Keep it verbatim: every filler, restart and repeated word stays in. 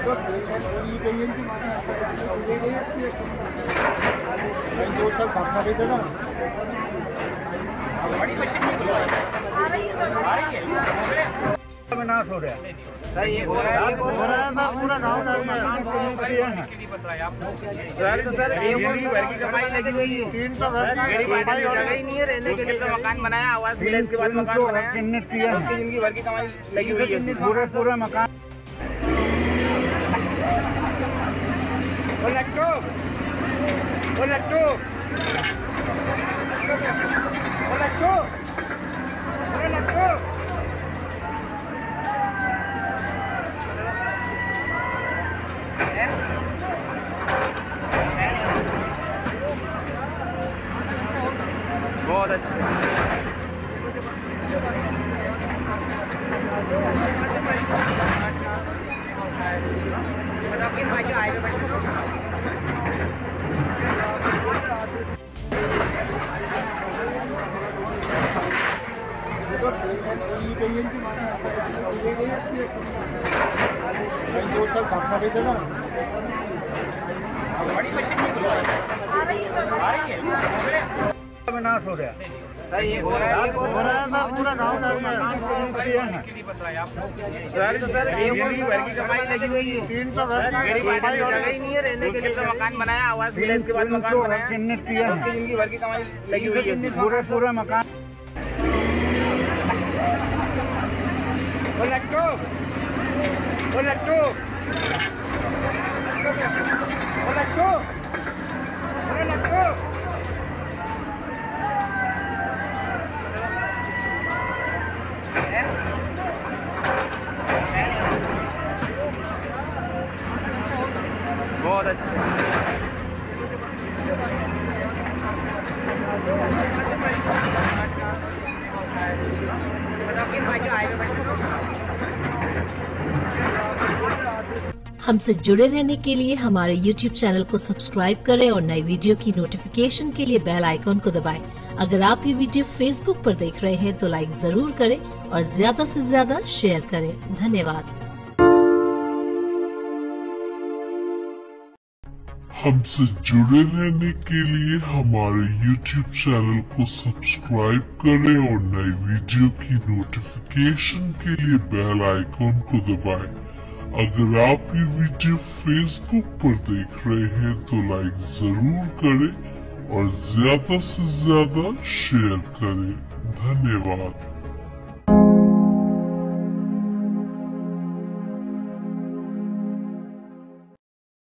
बड़ी मशीन नहीं आ रही है नाश हो रहा है सर। ये हो रहा है पूरा गाँव का सर। तो सर एक घर की कमाई लगी हुई है, तीन सौ घर की कमाई हो रही नहीं है। रहने के लिए मकान बनाया, आवास मिला, इसके बाद मकान बनाया, जिंदगी भर की कमाई लगी हुई है पूरा पूरा मकान। ओ लट्टू, ओ लट्टू, ओ लट्टू, ओ लट्टू। बहुत अच्छा बड़ी मशीन नहीं आ रही है नाश हो रहा है सर। ये हो रहा है पूरा गाँव का सर। तो सर एक घर की कमाई लगी हुई है, तीन सौ घर की कमाई हो रही नहीं है। रहने के लिए मकान बनाया, आवास मिला, इसके बाद मकान बनाया, जिंदगी भर की कमाई लगी हुई है पूरा पूरा मकान। ओ लट्टू, ओ लट्टू, ओ लट्टू, ओ लट्टू। बहुत अच्छा हमसे जुड़े रहने के लिए हमारे यूट्यूब चैनल को सब्सक्राइब करें और नई वीडियो की नोटिफिकेशन के लिए बेल आइकॉन को दबाएं। अगर आप ये वीडियो फेसबुक पर देख रहे हैं तो लाइक जरूर करें और ज्यादा से ज्यादा शेयर करें। धन्यवाद। हमसे जुड़े रहने के लिए हमारे यूट्यूब चैनल को सब्सक्राइब करें और नई वीडियो की नोटिफिकेशन के लिए बेल आइकॉन को दबाएं। अगर आप ये वीडियो फेसबुक पर देख रहे हैं तो लाइक जरूर करें और ज्यादा से ज्यादा शेयर करें। धन्यवाद।